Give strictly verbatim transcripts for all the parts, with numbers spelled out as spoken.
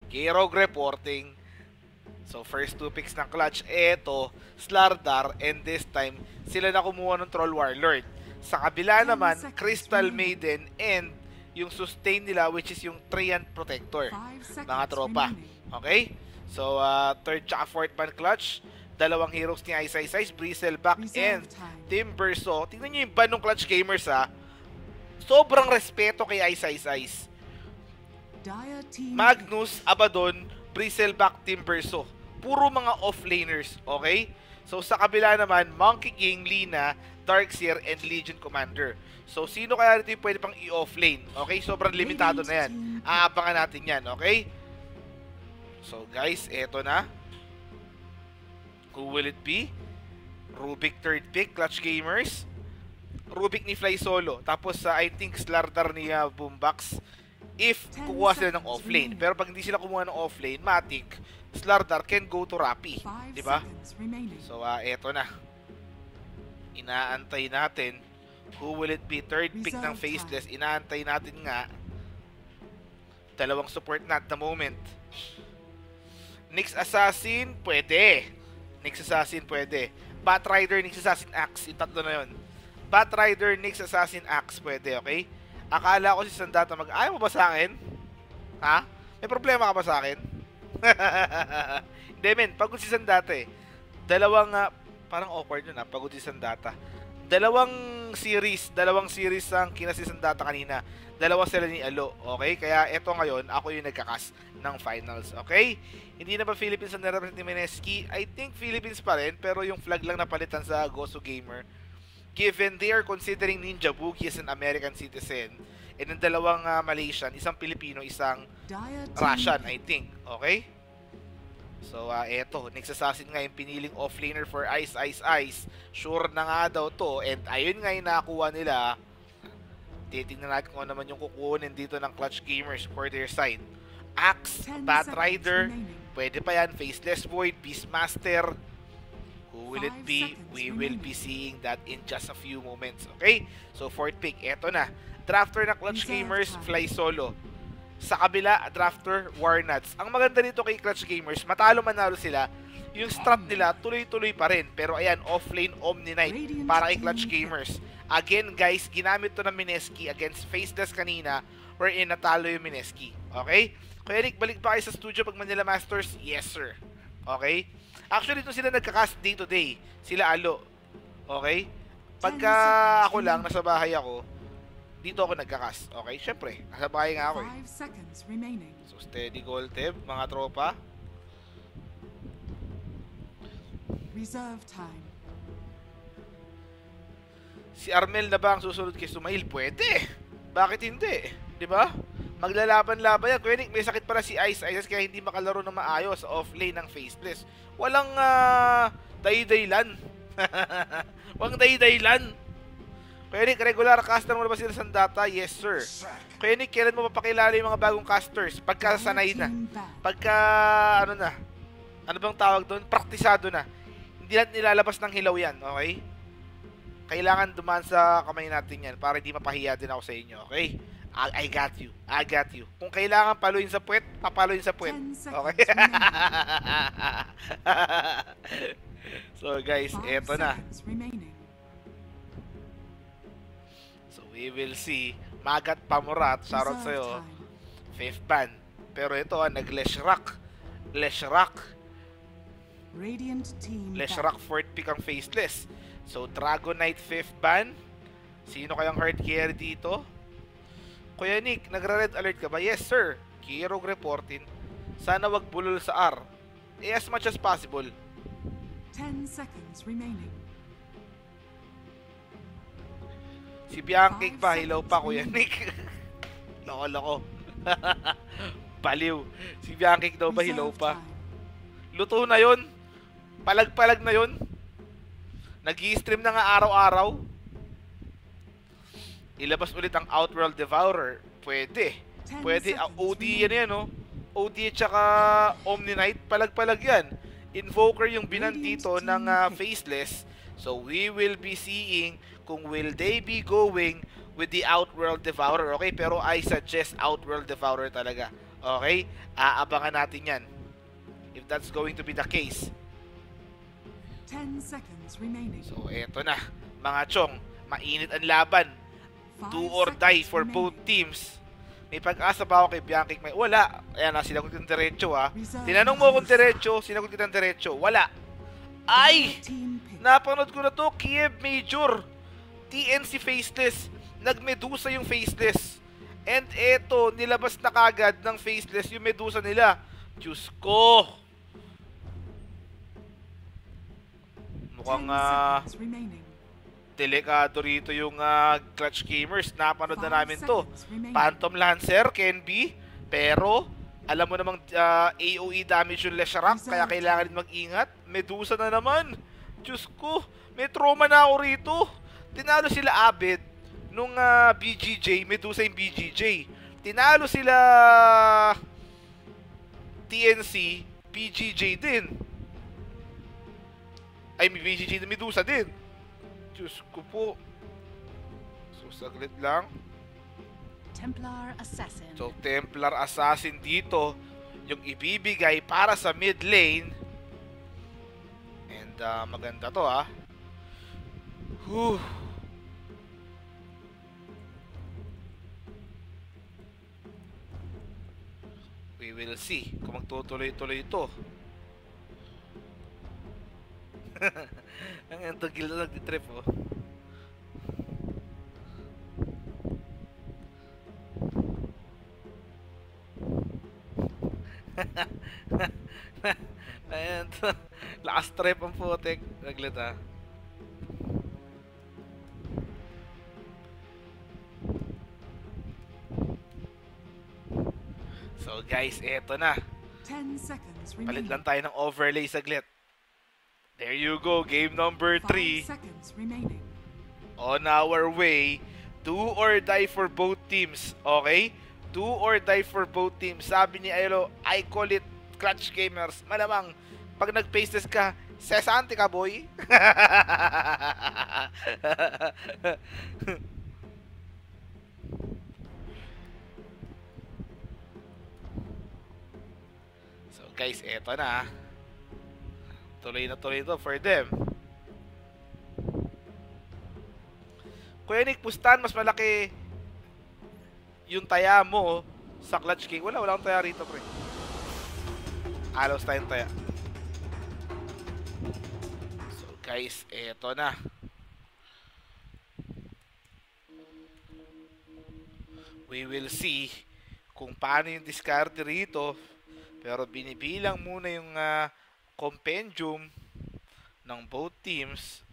Kirog reporting. So, first two picks ng clutch, eto, Slardar, and this time, sila na kumuha ng Troll Warlord. Sa kabila naman, Crystal Maiden, and yung sustain nila, which is yung Treant Protector, mga tropa. Okay? So, uh, third tsaka fourth man clutch, dalawang heroes ni Ice Ice Ice, Bristleback, and Timbersaw. Tingnan nyo yung ban ng Clutch Gamers, ha. Sobrang respeto kay Ice Ice Ice. Magnus, Abaddon, Bristleback, Timbersaw. Puro mga offlaners, okay? So, sa kabila naman, Monkey King, Lina, Darkseer, and Legion Commander. So, sino kaya dito yung pwede pang i-offlane? Okay? Sobrang limitado na yan. Aabangan natin yan, okay? So, guys, eto na. Who will it be? Rubik third pick, Clutch Gamers. Rubik ni Fly Solo. Tapos, uh, I think, Slardar ni uh, Boombox. If kukuha sila ng offlane. Pero pag hindi sila kumuha ng offlane, Matic, Slardar can go to Rappi. Diba? So, uh, eto na. Inaantay natin. Who will it be? Third pick ng Faceless. Inaantay natin nga. Dalawang support na at the moment. Nyx Assassin, pwede. Nyx Assassin, pwede. Batrider, Nyx Assassin, Axe. Yung tatlo na yun. Batrider, Nyx Assassin, Axe, pwede, okay? Akala ko si Sandata mag... Ayaw mo ba sa akin? Ha? May problema ka ba sa akin? Hindi, men. Pagod si Sandata eh. Dalawang... Uh, parang awkward yun ha. Pagod si Sandata. Dalawang series. Dalawang series ang kinas si Sandata kanina. Dalawa sila ni Alo. Okay? Kaya eto ngayon, ako yung nagkakas ng finals. Okay? Hindi na ba Philippines ang nirepresent ni Mineski? I think Philippines pa rin. Pero yung flag lang napalitan sa Gosu Gamer. Given they are considering Ninja Boogie as an American citizen, and ang dalawang uh, Malaysian, isang Pilipino, isang Russian, I think. Okay? So, uh, eto, Nyx Assassin nga yung piniling offlaner for Ice Ice Ice. Sure na nga daw to, and ayun nga yung nakakuha nila. Titingnan natin kung ano naman yung kukunin dito ng Clutch Gamers for their side. Axe, Batrider, pwede pa yan, Faceless Void, Beastmaster. Who will it be? We will be seeing that in just a few moments. Okay? So, fourth pick. Eto na. Drafter na Clutch Gamers, Fly Solo. Sa kabila, drafter, Warnuts. Ang maganda dito kay Clutch Gamers, matalo manalo sila, yung strat nila, tuloy-tuloy pa rin. Pero ayan, offlane Omni Knight para kay Clutch Gamers. Again, guys, ginamit to ng Mineski against Faceless kanina, wherein natalo yung Mineski. Okay? Kuya Rick, balik ba kayo sa studio pag Manila Masters? Yes, sir. Okay? Actually, ito sila nagka-cast day to day. Sila Alo. Okay? Pagka ako lang, nasa bahay ako, dito ako nagka-cast. Okay? Siyempre, nasa bahay nga ako eh. So, steady goal tip, mga tropa. Reserve time. Si Armel na ba ang susunod kay Sumail? Pwede. Bakit hindi? Diba? Maglalaban-laban yan. Kuya Nick, may sakit pala si Ice Ice kaya hindi makalaro na maayos sa off-lane ng Faceless. Walang uh, day-daylan. Walang day-daylan. Kuya Nick, regular caster mo na ba sila sa data? Yes, sir. Kuya Nick, kailan mo mapakilala yung mga bagong casters? Pagka sanay na. Pagka, ano na, ano bang tawag doon? Praktisado na. Hindi natin nilalabas ng hilaw yan, okay? Kailangan dumaan sa kamay natin yan para hindi mapahiya din ako sa inyo, okay? I, I got you. I got you. Kung kailangan paluin sa puwet, papaluin sa puwet. Okay? So, guys, eto na. So, we will see. Magat Pamurat, shoutout sa'yo. Fifth ban. Pero ito, ah, nag-Leshrak. Leshrak. Leshrak fourth pick ang Faceless. So, Dragon Knight fifth ban. Sino kayang hard carry dito? Kuya Nick, nagra-red alert ka ba? Yes, sir. Kirog reporting. Sana wag bulol sa R. Eh, as much as possible. ten seconds remaining. Si Bianchi pa, hilaw pa, Kuya Nick. Loko-loko. Baliw. Si Bianchi daw ba hilaw pa? Luto na yon. Palag-palag na yon. Nag-i-stream na nga araw-araw. Ilabas ulit ang Outworld Devourer. Pwede. Pwede. Uh, O D yan yan, no? O D at saka Omni Knight. Palag-palag yan. Invoker yung binan dito ng uh, Faceless. So, we will be seeing kung will they be going with the Outworld Devourer. Okay? Pero I suggest Outworld Devourer talaga. Okay? Aabangan natin yan. If that's going to be the case. Ten seconds remaining. So, eto na. Mga chong, mainit ang laban. Five Do or die seconds for remaining. both teams. May pag-asa ba ako kay Bianchi? May wala. Ayan na, sinagot ko ng diretso ha. Tinanong mo kung diretso, sinagot ko ng diretso. Wala. Ay! Team pick. Napanood ko na to, Kiev Major. T N C Faceless. Nagmedusa yung Faceless. And eto, nilabas na kagad ng Faceless yung Medusa nila. Diyos ko. Mukhang Ten ah, seconds remaining. delikado rito yung ah, Clutch Gamers. Napanood na Five namin to. seconds remaining. Phantom Lancer can be, pero alam mo namang uh, A O E damage yung Leshrac, kaya kailangan din mag-ingat. Medusa na naman. Diyos ko, may trauma na ako rito. Tinalo sila Abed nung uh, B G J, Medusa yung B G J. Tinalo sila T N C, B G J din. Ay, may B G J na Medusa din. Diyos ko po. So, saglit lang. Templar Assassin. So, Templar Assassin dito yung ibibigay para sa mid lane. And uh, maganda to ah. Whew. We will see kung magtutuloy-tuloy ito. Ang entagil na nag-trip oh. Ayan to. Lakas trip ang putik. Naglit ah. So guys, eto na. Ten seconds Palit remaining. lang tayo ng overlay saglit. There you go, game number Five three. seconds remaining. On our way. Do or die for both teams. Okay? Do or die for both teams. Sabi ni Aelo, I call it Clutch Gamers. Malamang, pag nag-face test ka, sesante ka, boy. So guys, eto na. Tuloy na tuloy ito for them. Kuya Nick, pustan, mas malaki yung taya mo sa Clutch King. Wala, wala akong taya rito, pre. Alos tayong taya. So guys, eto na. We will see kung paano yung discard rito. Pero binibilang muna yung uh, compendium ng both teams.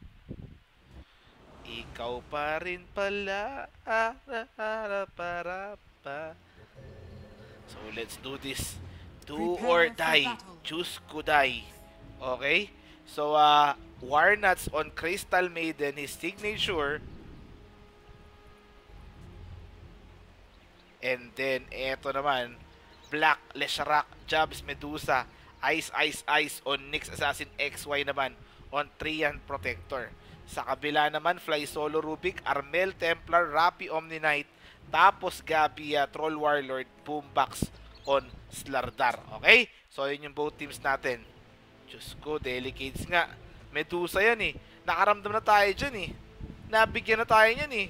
Ikaw pa rin pala. Ah, ah, ah, para pa. So let's do this. Do Prepare or for die. battle. Choose Kudai. Okay? So uh Warnuts on Crystal Maiden, his signature. And then eto naman, Black Leshrac, Jabs Medusa, Ice Ice Ice on Nyx Assassin X Y naman on Trian Protector. Sa kabila naman, Fly Solo Rubik, Armel Templar, Rappi Omni Knight, tapos Gabi uh, Troll Warlord, Boombox on Slardar. Okay? So yun yung both teams natin. Diyos ko, Delicates nga. Medusa yan eh. Nakaramdam na tayo dyan eh. Nabigyan na tayo yan eh.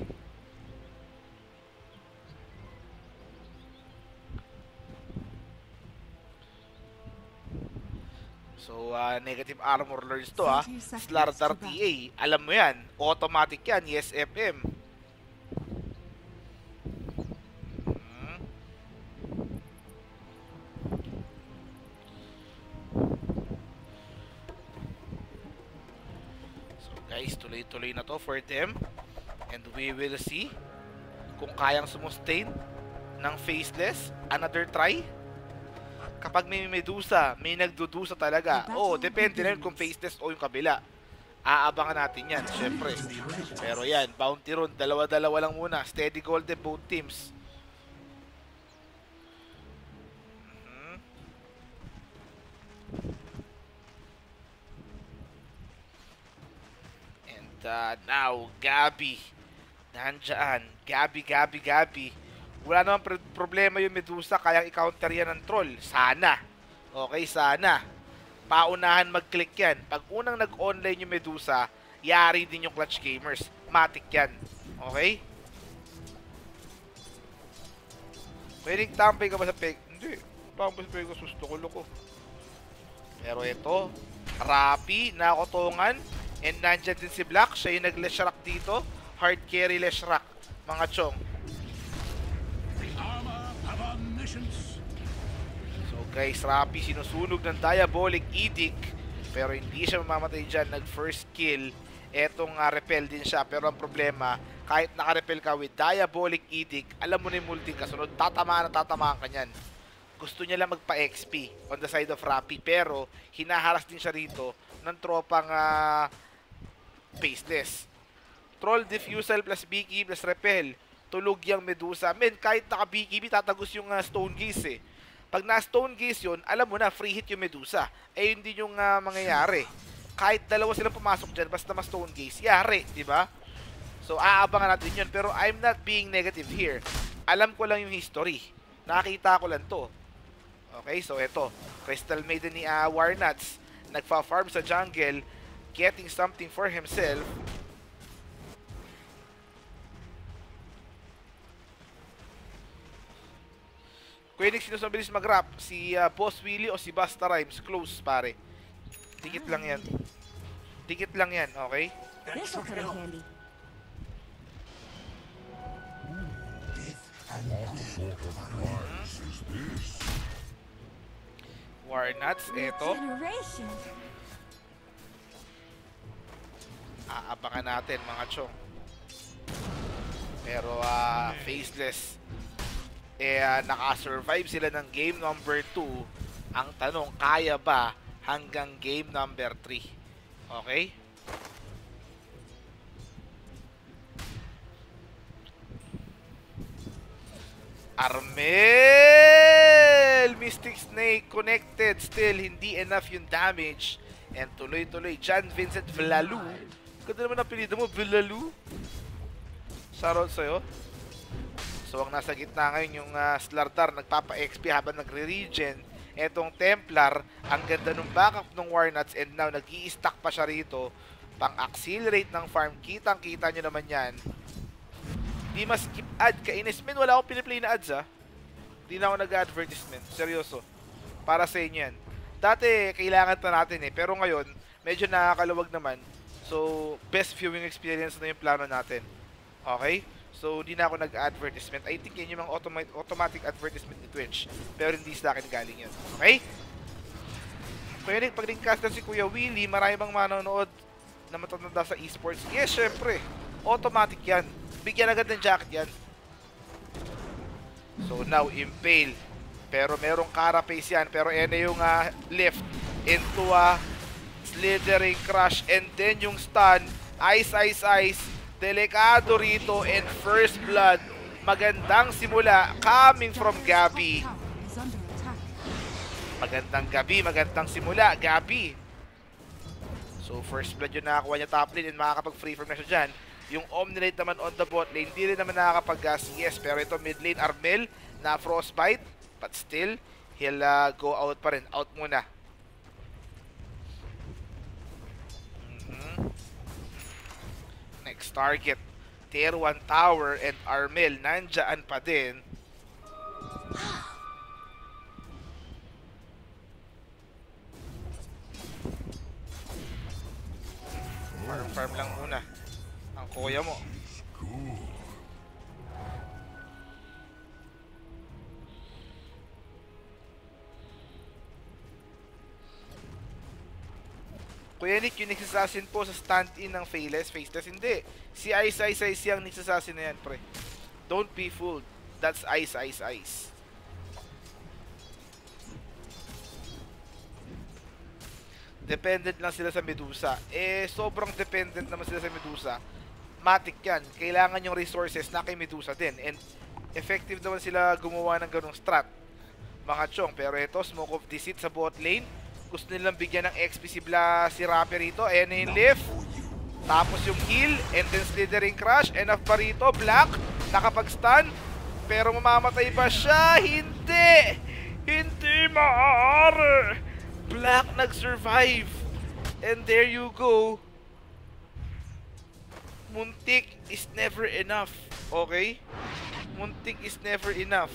So, uh, negative armor lords to ah. thirty seconds Slardar to T A. Alam mo yan. Automatic yan. Yes, F M. Hmm. So, guys, tuloy-tuloy na to for them. And we will see kung kayang sumustain ng Faceless. Another try. Kapag may Medusa, may nagdudusa talaga. Oh, depende na yun kung Faceless o yung kabila. Aabangan natin yan, syempre. Pero yan, bounty run, dalawa-dalawa lang muna. Steady golden both teams. Mhm. And uh, now, Gabi. Nandyan. Gabi, Gabi, Gabi. Wala namang pr- problema yung Medusa, kayang i-counter yan ng troll. Sana. Okay, sana. Paunahan mag-click yan. Pag unang nag-online yung Medusa, yari din yung Clutch Gamers. Matik yan. Okay? Pwedeng tampay ka ba sa peg? Hindi. Tampay sa peg ko, susto ko, loko. Pero ito, Rappi, nakotongan, and nandyan din si Black. Siya yung nag-Leshrac dito. Hard carry Leshrac, mga chong. So guys, Rappi sinusunog ng Diabolic Edict, pero hindi siya mamamatay dyan. Nag-first kill. Etong uh, repel din siya, pero ang problema, kahit naka-repel ka with Diabolic Edict, alam mo na yung multing kasunod, tatamaan na tatamaan ka nyan. Gusto niya lang magpa-X P on the side of Rappi, pero hinaharas din siya rito ng tropang uh, Faceless. Troll Diffusal plus B K B plus Repel. Tulog yung Medusa. Men, kahit naka-B K B, tatagos yung uh, Stone Gaze eh. Pag na-Stone Gaze yun, alam mo na, free hit yung Medusa. Eh, yun din yung uh, mangyayari. Kahit dalawa silang pumasok dyan, basta ma-Stone Gaze, yari, di ba? So, aabangan natin yun. Pero I'm not being negative here. Alam ko lang yung history. Nakita ko lang to. Okay, so eto. Crystal Maiden ni uh, Warnuts. Nagfa-farm sa jungle. Getting something for himself. Pwede sino sa bilis mag-rap? Si uh, Boss Willie o si Basta Rhymes? Close, pare. Dikit lang yan. Dikit lang yan, okay? This'll come in handy. Warnuts, eto. Generation. Aabangan natin, mga chong. Pero, uh, Faceless. Eh, uh, naka-survive sila ng game number two. Ang tanong, kaya ba hanggang game number three? Okay? Armel! Mystic Snake connected. Still, hindi enough yung damage. And tuloy-tuloy, John Vincent Villalu. Ganda naman ang pinito mo, Villalu. Shoutout sa'yo. So, ang nasa gitna ngayon yung uh, Slardar, nagpapa-X P habang nagre-regen. Etong Templar, ang ganda ng backup ng Warnuts, and now nag-i-stack pa siya rito. Pang-accelerate ng farm. Kitang-kita nyo naman yan. Di mas skip ad ka. Inesmin, wala akong piniplay na ads, ha. Di na ako nag-advertisement. Seryoso. Para sa inyo yan. Dati, kailangan pa natin eh. Pero ngayon, medyo nakakaluwag naman. So, best viewing experience na yung plano natin. Okay? So, hindi na ako nag-advertisement. I think yan yung mga automatic, automatic advertisement ni Twitch. Pero hindi sa akin galing yun. Okay? Kaya pag rin-cast na si Kuya Willie, marami bang manonood na matatanda sa esports? Yes, syempre. Automatic yan. Bigyan agad ng jacket yan. So, now, Impale. Pero merong carapace yan. Pero yan na yung uh, lift into a slithering crush. And then yung stun. Ice, ice, ice. Delikado rito, and first blood. Magandang simula coming from Gabi. Is under attack. Magandang gabi, magandang simula, Gabi. So first blood yung nakakuha niya top lane, and makakapag free from na siya dyan. Yung Omnilate naman on the bot lane, hindi rin naman nakakapag-gas. Yes, pero ito mid lane, Armel na frostbite, but still he'll uh, go out pa rin. Out muna. Next target, tier one tower, and Armel nandyan pa din. Farm farm lang muna ang kuya mo. Kuya Nick, yung nagsasasin po sa stand-in ng Faceless, Faceless, hindi. Si Ice Ice Ice yung nagsasasin na yan, pre. Don't be fooled. That's Ice Ice Ice. Dependent lang sila sa Medusa. Eh, sobrang dependent naman sila sa Medusa. Matik yan. Kailangan yung resources na kay Medusa din. And effective naman sila gumawa ng ganong strat. Mga chong. Pero ito, Smoke of Deceit sa bot lane. Gusto nilang bigyan ng X P si Bla, si Rappi rito. Ayan na yung lift. Tapos yung heal. And then slithering crush. Enough pa rito. Black. Nakapag-stun. Pero mamamatay ba siya? Hindi! Hindi maaari! Black nag-survive. And there you go. Muntik is never enough. Okay? Muntik is never enough.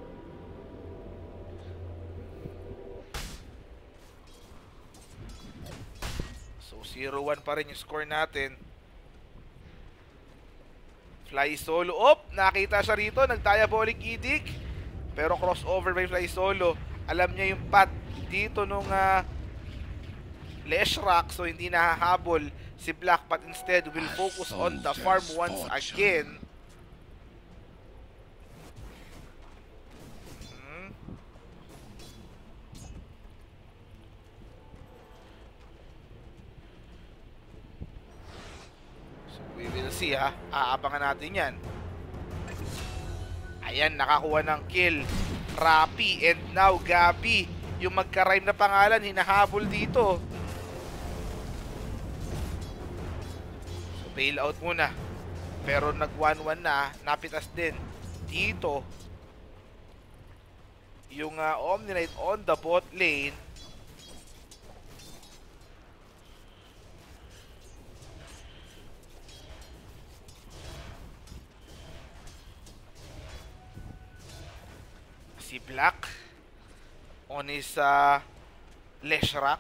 So, zero one pa rin yung score natin. Fly Solo. Op! Nakita siya rito. Nag-diabolic edict. Pero crossover by Fly Solo. Alam niya yung path dito nung uh, Leshrac. So, hindi nahahabol si Black. But instead, will focus on the farm once again. Hmm. So, we will see ha. Aabangan natin yan. Ayan, nakakuha ng kill. Rapi and now Gabi. Yung magka-rhyme na pangalan, hinahabol dito. So, bail out muna. Pero nag one one na, napitas din. Dito, yung uh, Omni Knight on the bot lane. Si Black on his uh, Leshrac.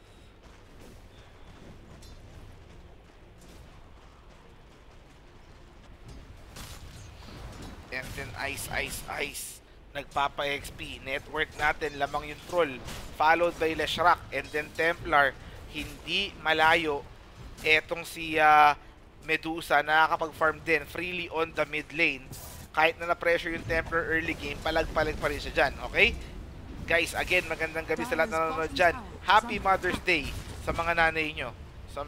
And then Ice, Ice, Ice. Nagpapa-X P. Network natin, lamang yung troll. Followed by Leshrac. And then Templar. Hindi malayo. Etong si uh, Medusa nakakapag-farm din freely on the mid lane. Kahit na na-pressure yung Templar early game, palag-palag pa rin siya dyan, okay? Guys, again, magandang gabi sa lahat na nanonood dyan. Happy Mother's Day sa mga nanay nyo. Some...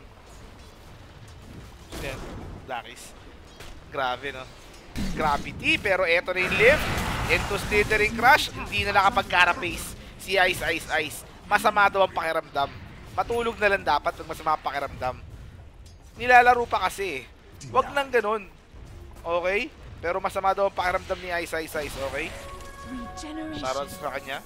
Yan, Blackis. Grabe, no? Gravity, pero eto na yung lift. Into Slithering Crush, hindi na nakapag-carapace si Ice, Ice, Ice. Masama daw ang pakiramdam. Matulog na lang dapat pag masama ang pakiramdam. Nilalaro pa kasi. Wag nang ganun. Okay? Pero masama daw ang pakiramdam ni Ice, Ice, Ice, okay? Shoutouts sa kanya.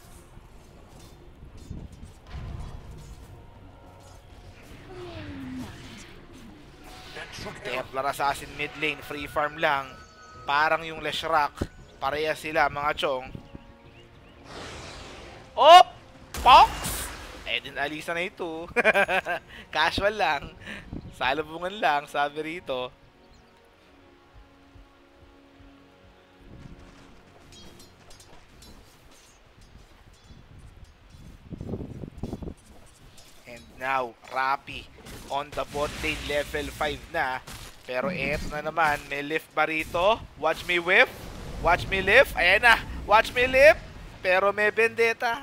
Templar Assassin mid lane, free farm lang. Parang yung Leshrac. Pareha sila, mga chong. Op! Pox! Eh din alisa na ito. Casual lang. Salubungan lang, sabi rito. Now, Rapi on the bot lane, level five na. Pero eto na naman, may lift ba rito? Watch me whip. Watch me lift. Ayan na, watch me lift. Pero may vendetta.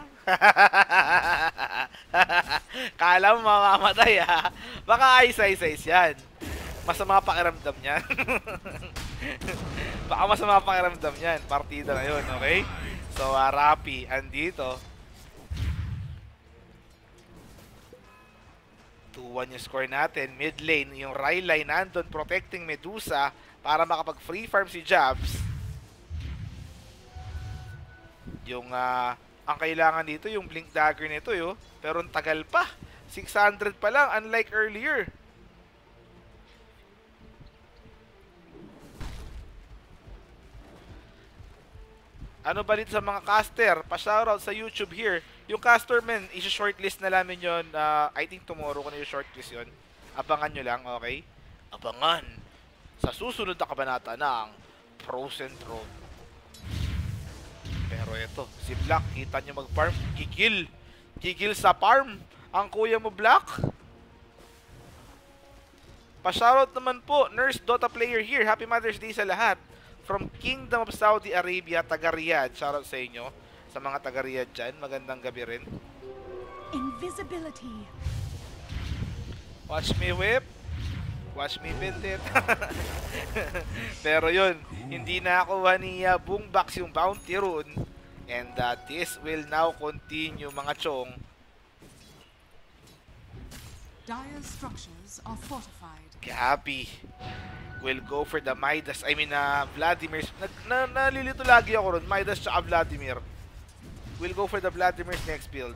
Kala mo mamamatay ha. Baka Ice, Ice, Ice yan. Masama pakiramdam yan. Baka masama pakiramdam yan. Partida na yun, okay? So, uh, Rapi, andito. two one yung score natin. Mid lane, yung Rylai nandun protecting Medusa para makapag free farm si Jabs. Yung uh, ang kailangan dito yung blink dagger nito yo, pero ang tagal pa. six hundred pa lang unlike earlier. Ano ba dito sa mga caster? Pa-shoutout sa YouTube here. Yung caster men, isa-shortlist na namin yun. Uh, I think tomorrow ko na yung shortlist yun. Abangan nyo lang, okay? Abangan sa susunod na kabanata ng Frozen Throne. Pero ito, si Black, kita nyo mag-farm. Gigil. Gigil sa farm. Ang kuya mo, Black. Pa-shoutout naman po, Nurse Dota player here. Happy Mother's Day sa lahat. From Kingdom of Saudi Arabia, taga Riyadh. Shoutout sa inyo. Sa mga taga Riyadh dyan, magandang gabi rin. Invisibility. Watch me whip. Watch me bend it. Pero yun, hindi nakuha ni uh, Boombox yung bounty rune. And uh, this will now continue, mga chong. Dire's structures are fortified. Gabi will go for the Midas. I mean, uh, Vladimir. Na, na, nalilito lagi ako ron. Midas tsaka Vladimir. Will go for the Vladimir's next build.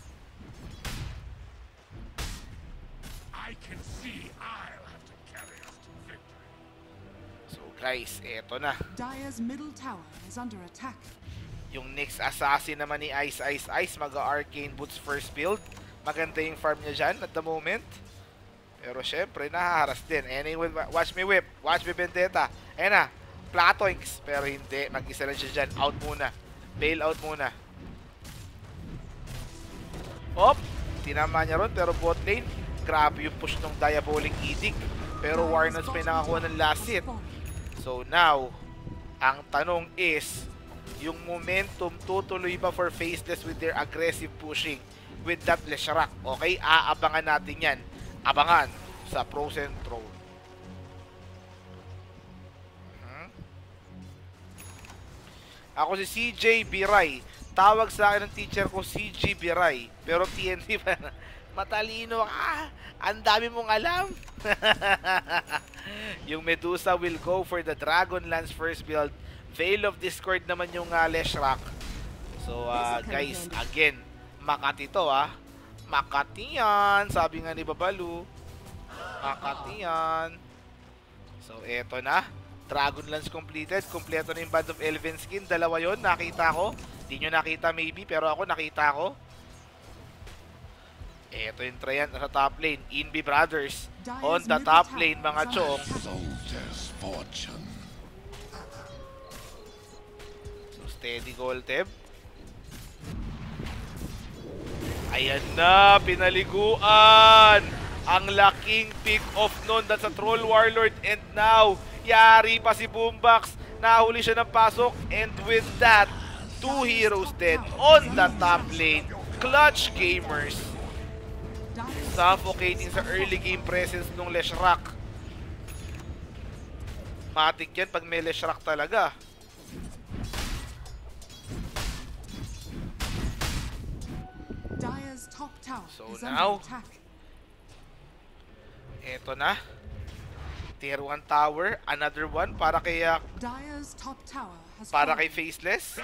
I can see I'll have to carry us to victory. So guys, eto na. Dire's middle tower is under attack. Yung next assassin naman ni Ice Ice Ice, mag-Arcane Boots first build. Maganda yung farm niya dyan at the moment. Pero syempre, nahaharas din. Anyway, watch me whip. Watch me Vendetta. Ayan na. Platoinks. Pero hindi. Mag-isa lang siya dyan. Out muna. Bail out muna. Op! Tinama niya ron. Pero bot lane, grabe yung push ng Diabolic Edict. Pero Warnods may nakakuha ng last hit. So now, ang tanong is, yung momentum tutuloy ba for Faceless with their aggressive pushing with that Leshrac? Okay? Aabangan natin yan. Abangan sa Frozen Throne. Hmm? Ako si C J Biray. Tawag sa akin ng teacher ko C J Biray. Pero T N T pa na. Matalino ka. Ang dami mong alam. Yung Medusa will go for the Dragonlance first build. Veil of Discord naman yung uh, Leshrac. So uh, guys, again, Makati to ah. Makati yan. Sabi nga ni Babalu. Makati yan. So, eto na. Dragonlance completed. Kompleto na yung Band of Elven Skin. Dalawa yon, nakita ko. Hindi nyo nakita maybe, pero ako nakita ko. Eto yung Trayan sa top lane. Inbi Brothers. On the top lane, mga chong. Soldier's fortune. So, steady Golteb. Ayan na, pinaliguan ang laking pick off nun. That's a Troll Warlord. And now, yari pa si Boombox. Nahuli siya ng pasok. And with that, two heroes dead on the top lane. Clutch Gamers. Suffocating sa early game presence ng Leshrac. Matik yan pag may Leshrac talaga. Dire's top tower So is now, under attack. Eto na. Tier one tower, another one para kay uh, Dire's top tower has para fallen. kay Faceless.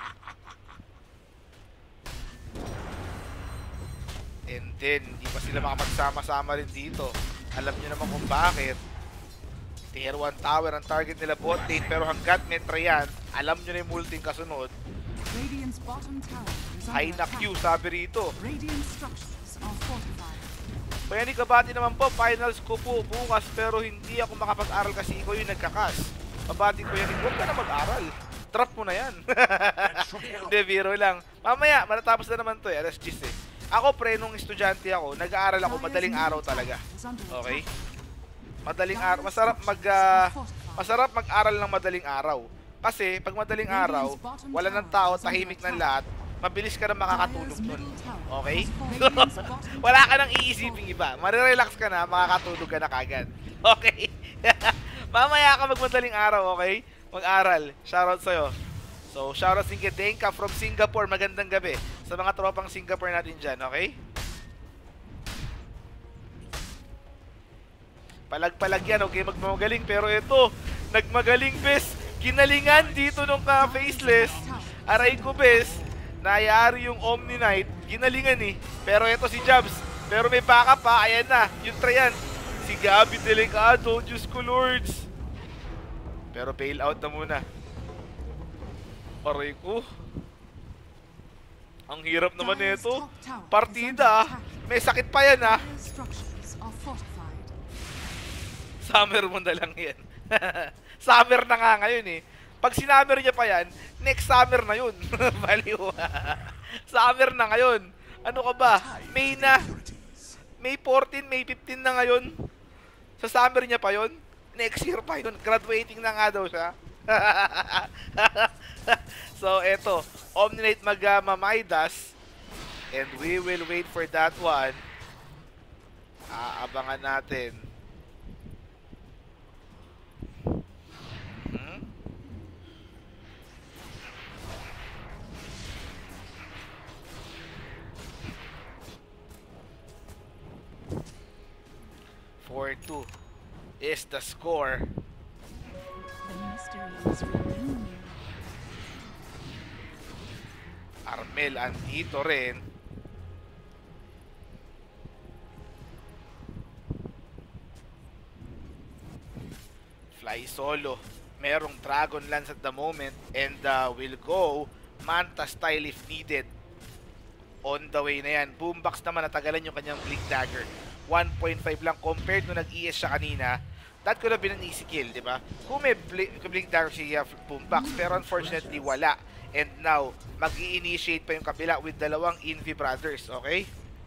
And then, hindi pa sila makapagsama-sama rin dito. Alam nyo naman kung bakit. Tier one tower ang target nila bot lane, pero hanggat may Trayan, alam nyo na yung multing kasunod. Radiant's bottom tower is High under na attack. Q, sabi rito. Radiant structures are fortified. Bayani kabati naman po, finals ko po bukas, pero hindi ako makapag-aral kasi ikaw yung nagkakas. Kabati ko yan, huwag ka na mag-aral. Trap mo na yan. Hindi, biro lang. Mamaya, matatapos na naman to eh, alas diyes eh. Ako pre, nung estudyante ako, nag-aaral ako madaling araw talaga. Okay? Madaling araw, masarap mag uh, masarap mag-aral ng madaling araw. Kasi pag madaling araw, wala ng tao, tahimik ng lahat, mabilis ka na makakatulog nun. Okay? Wala ka nang iisipin iba. Marirelax ka na, makakatulog ka na kagad. Okay? Mamaya ka mag madaling araw, okay? Mag-aral. Shoutout sa'yo. So, shoutout si Gedenka from Singapore. Magandang gabi sa mga tropang Singapore natin dyan, okay? Palag-palag yan, okay? Magmagaling. Pero ito, nagmagaling, bes. Ginalingan dito nung uh, Faceless. Aray ko, bes. Nayari yung Omni Knight. Ginalingan eh. Pero ito si Jabs. Pero may backup pa. Ayan na. Yung Trayan. Si Gabi Delicado. Diyos ko, Lords. Pero bail out na muna. Aray ko. Ang hirap naman nito. Partida. May sakit pa yan ah. Summer mo na lang yan. Summer na nga ngayon eh. Pag sinummer niya pa yan, next summer na yun. Baliw. Summer na ngayon. Ano ka ba? May na. May fourteen, May fifteen na ngayon. Sa summer niya pa yun. Next year pa yun. Graduating na nga daw siya. So, eto. Omni-Knight mag-Mamaidas. And we will wait for that one. Aabangan natin. Hmm? four two is the score. The mysteries remain. Armel andito rin. Fly solo. Merong Dragon Lance at the moment and uh, will go Manta style if needed. On the way na yan. Boombox naman natagalan yung kanyang Blink Dagger. one point five lang compared nung nag-E S siya kanina. That could have been an easy kill, di ba? Kung may Blink, Blink Dagger siya Boombox, pero unfortunately wala. And now, mag-i-initiate pa yung kabila with dalawang Envy Brothers, okay?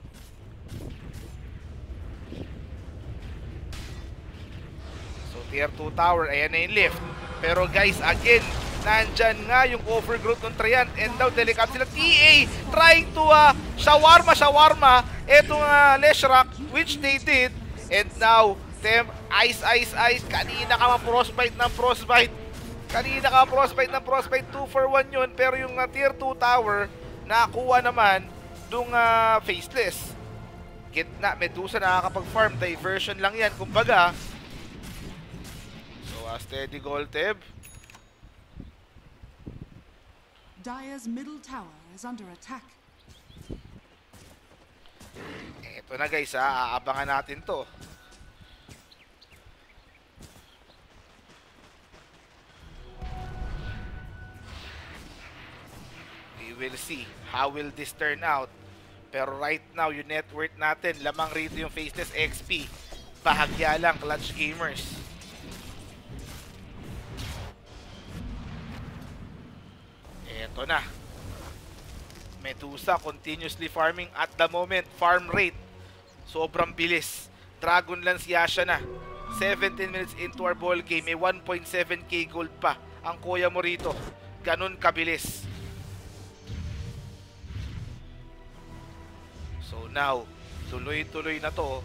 So, tier two tower, ayan na yung lift. Pero guys, again, nandyan nga yung overgrowth ng Treant. And now, delicate sila. T A trying to uh, shawarma, shawarma. Etong uh, Leshrac, which they did. And now, Tem, ice, ice, ice. Kanina ka ma-frostbite ng frostbite. Kanina ka frostbite ng frostbite. two for one yun. Pero yung uh, tier two tower, nakuha naman dung uh, faceless. Gitna, Medusa nakakapag-farm. Diversion lang yan. Kumbaga, so, uh, steady Golteb. Dire's middle tower is under attack. Ito na guys ha, aabangan natin to. We will see how will this turn out. Pero right now, yung net worth natin, lamang rito yung Faceless X P. Bahagya lang, Clutch Gamers. Ito na. Medusa continuously farming at the moment. Farm rate sobrang bilis. Dragon Lance Yasha na. seventeen minutes into our ball game. May one point seven K gold pa ang kuya mo rito. Ganun kabilis. So now, tuloy-tuloy na to.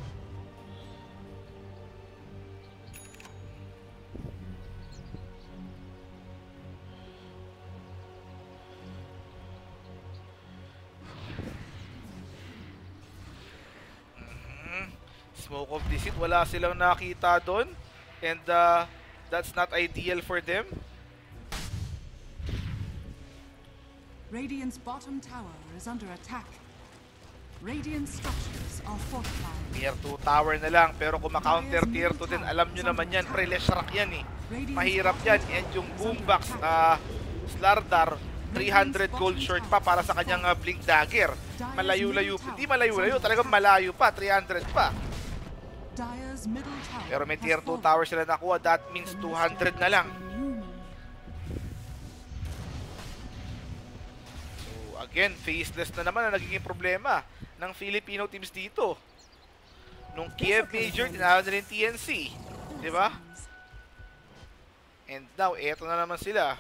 Smoke of Deceit, wala silang nakita doon. And uh, that's not ideal for them. Radiant's bottom tower is under attack. Radiant structures are fortified. Tier two tower na lang. Pero kung ma-counter tier two din, alam nyo naman yan. Pre, Leshrac yan eh. Mahirap yan. And yung Boombox, uh, Slardar, three hundred gold short pa para sa kanyang uh, Blink Dagger. Malayo-layo. Hindi malayo-layo. Talagang malayo pa. three hundred pa. Pero may tier two tower sila nakuha. That means two hundred na lang. So again, faceless na naman ang nagiging problema ng Filipino teams dito. Nung Kiev Major, tinalo na rin T N C. Diba? And now, eto na naman sila.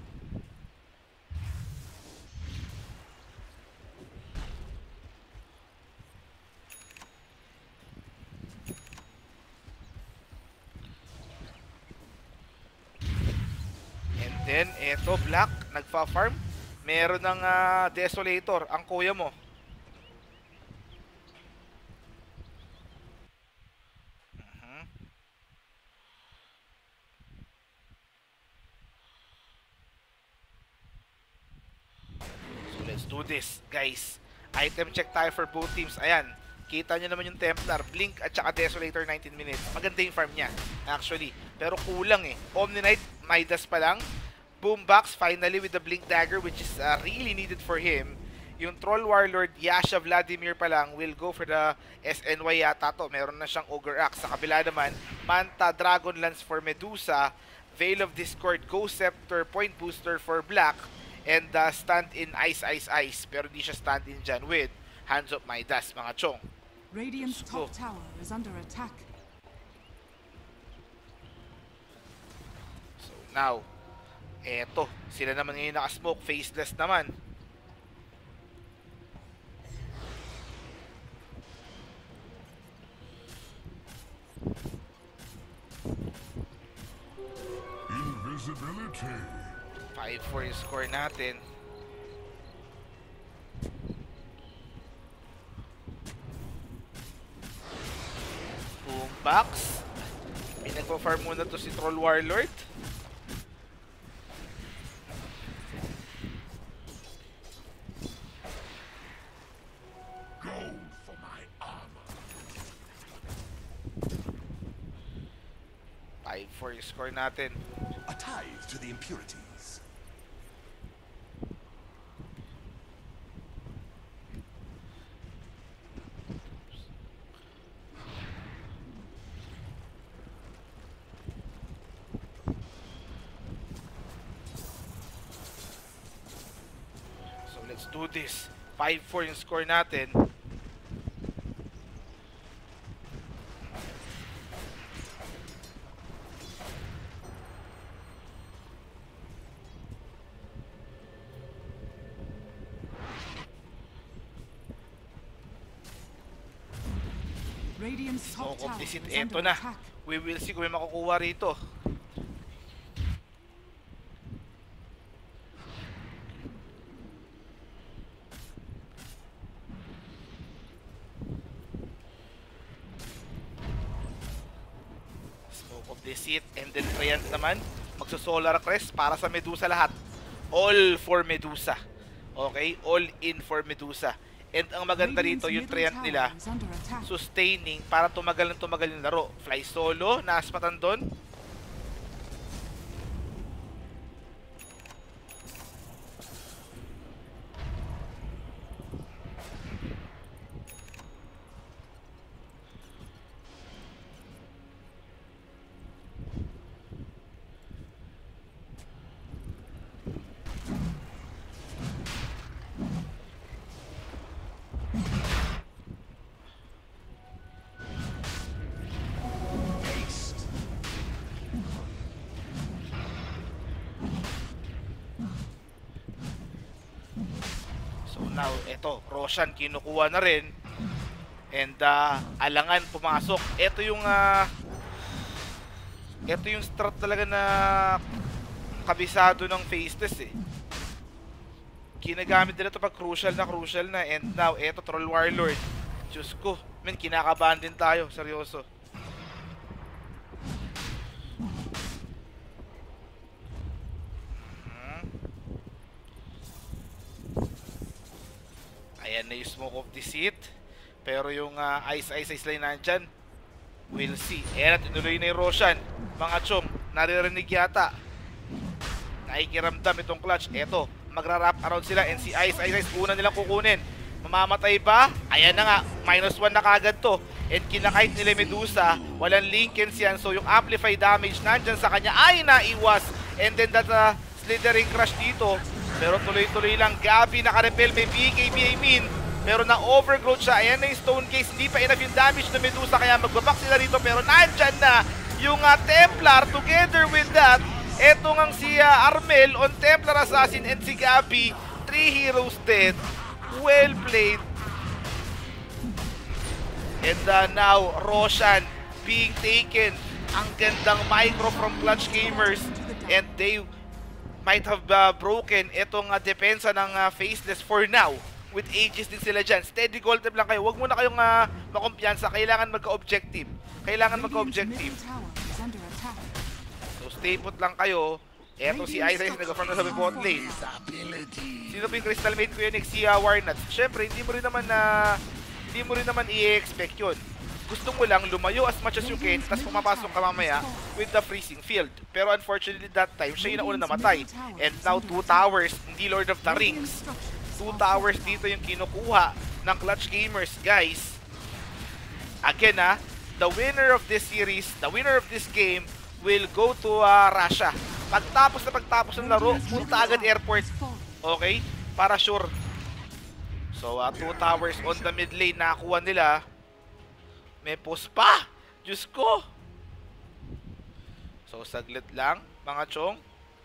Then, eto, Black, nagpa-farm. Meron ng uh, Desolator, ang kuya mo. Uh-huh. So, let's do this, guys. Item check tayo for both teams. Ayan, kita nyo naman yung Templar, Blink at saka Desolator nineteen minutes. Maganda yung farm niya, actually. Pero kulang eh. Omni Knight, Midas pa lang. Boombox finally with the Blink Dagger, which is uh, really needed for him. Yung Troll Warlord, Yasha Vladimir pa lang, will go for the S N Y yata to. Meron na siyang Ogre Axe. Sa kabila naman, Manta, Dragon Lance for Medusa, Veil of Discord, Ghost Scepter, Point Booster for Black, and uh, stand-in Ice, Ice, Ice. Pero di siya stand-in dyan with Hands of Midas, mga chong. Radiant's top tower is under attack. So now, eto, sila naman ngayon nakasmoke, faceless naman. Invisibility. five four yung score natin. Boom. box. Pinagpa-farm muna to si Troll Warlord. Gold for my armor. five four yung score natin. A tithe to the impurities. So let's do this. five four yung score natin. Radiant's top So, tower complicit. is Eto under na. attack. We will see kung may makukuha rito. Smoke of Deceit. And then Treant naman. Magso-Solar Crest para sa Medusa lahat. All for Medusa. Okay? All in for Medusa. And ang maganda rito, yung Radiant's Treant middle nila, tower is under attack. sustaining para tumagal ng tumagal yung laro. Fly solo, naaspatan doon. Haste. So now, eto, Roshan kinukuha na rin. And uh, Alangan pumasok. Ito yung uh, ito yung strat talaga na kabisado ng Faceless eh. Ginagamit nila ito pag crucial na crucial na. And now, eto, Troll Warlord. Diyos ko, men, kinakabahan din tayo. Seryoso. Hmm. Ayan na yung Smoke of Deceit. Pero yung uh, Ice Ice Ice line nandyan. We'll see. Ayan, tinuloy na yung Roshan. Mga chong, naririnig yata. Nakikiramdam itong clutch. Eto, magra-wrap around sila. And si Ice Ice Ice, una nilang kukunin. Mamamatay ba? Ayan na nga, minus one na kagad to. And kinakite nila Medusa. Walang linkens yan. So yung amplify damage nandyan sa kanya ay naiwas. And then that uh, slithering crush dito. Pero tuloy-tuloy lang. Gabi naka-repel. May B K B, I mean. Pero na-overgrowth siya. Ayan na yung Stone Case. Hindi pa enough yung damage na Medusa. Kaya magbaback sila rito. Pero nandyan na yung uh, Templar. Together with that, eto ngang si uh, Armel on Templar Assassin and si Gabi. Three heroes dead. Well played. And uh, now, Roshan being taken. Ang gandang micro from Clutch Gamers. And they might have uh, broken itong uh, depensa ng uh, Faceless for now. With Aegis din sila dyan. Steady gold tap lang kayo. Huwag muna kayong uh, makumpiyansa. Kailangan magka-objective. Kailangan Radiant's magka-objective. middle tower is under attack. So stay put lang kayo. Eto si Ice Ice nag-farm na sa bot lane. Sino pa yung Crystal Maid ko yun? Si uh, Warnuts. Siyempre, hindi mo rin naman na hindi mo rin naman i-expect yun. Gusto mo lang lumayo as much as you can, tapos pumapasok ka mamaya with the freezing field. Pero unfortunately that time, siya yung nauna namatay. And now two towers, hindi Lord of the Rings. Two towers dito yung kinukuha ng Clutch Gamers, guys. Again ah, the winner of this series, the winner of this game will go to uh, Russia. Pagtapos na pagtapos ng laro, punta agad airport. Okay? Para sure. So, uh, two towers on the mid lane nakakuha nila. May post pa! Diyos ko! So, saglit lang, mga chong.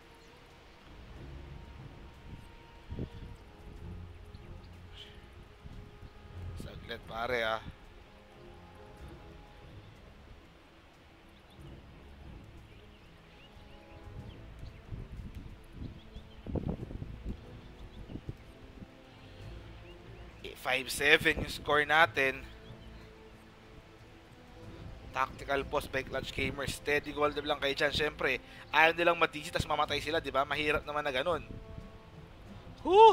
Saglit, pare, ah. five seven yung score natin. Tactical pause by Clutch Gamers. Steady gold lang kayo dyan. Siyempre, ayaw nilang madisi tas mamatay sila, di ba? Mahirap naman na ganun. Whew!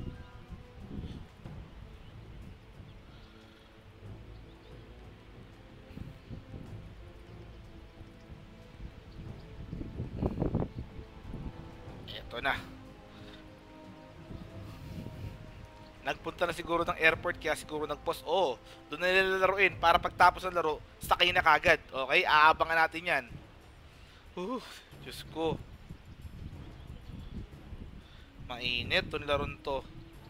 Eto na. Nagpunta na siguro ng airport kaya siguro nag-pause. Oo, doon na nilalaroin para pagtapos ng laro, sakay na kagad. Okay, aabangan natin yan. Uh, Diyos ko. Mainit itong laron to.